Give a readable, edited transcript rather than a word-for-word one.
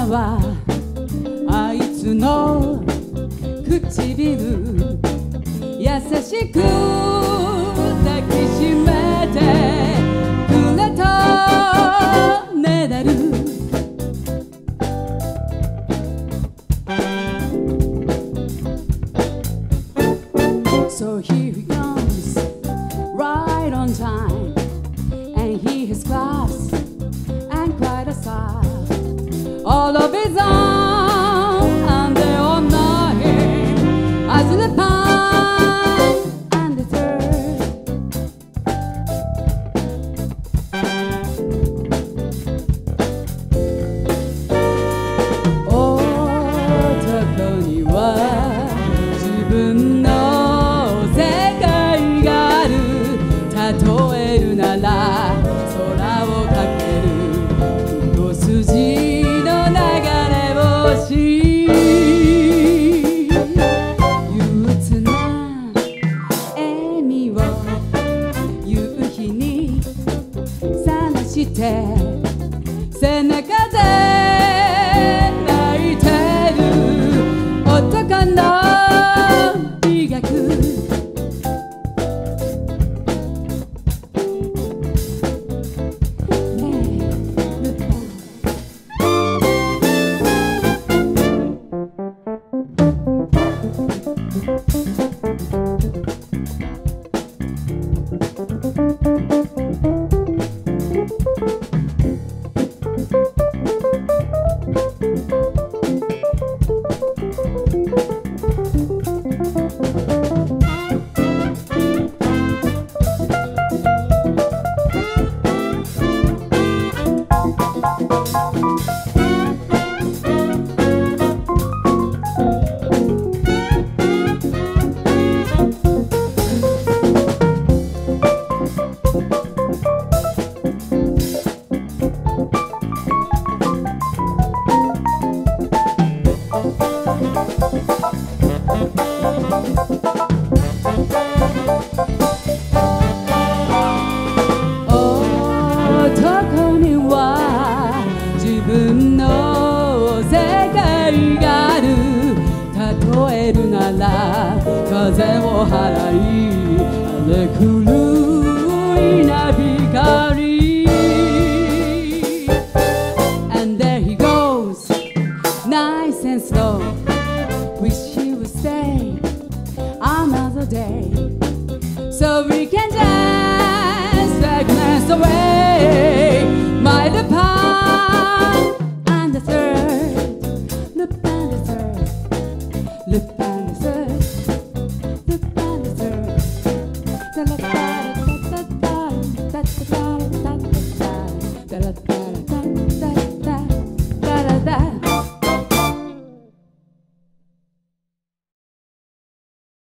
今はあいつの唇優しく抱きしめてくれたねだるSo here he comes, right on time, and he has class and quite a style. All of his own, and they all know him as the pine and the third. Oh, 男には自分の例えるなら空をかける一筋の流れ星憂鬱な笑みを夕日にさらして背中で泣いてる男の美学男には自分の世界がある例えるなら風を払い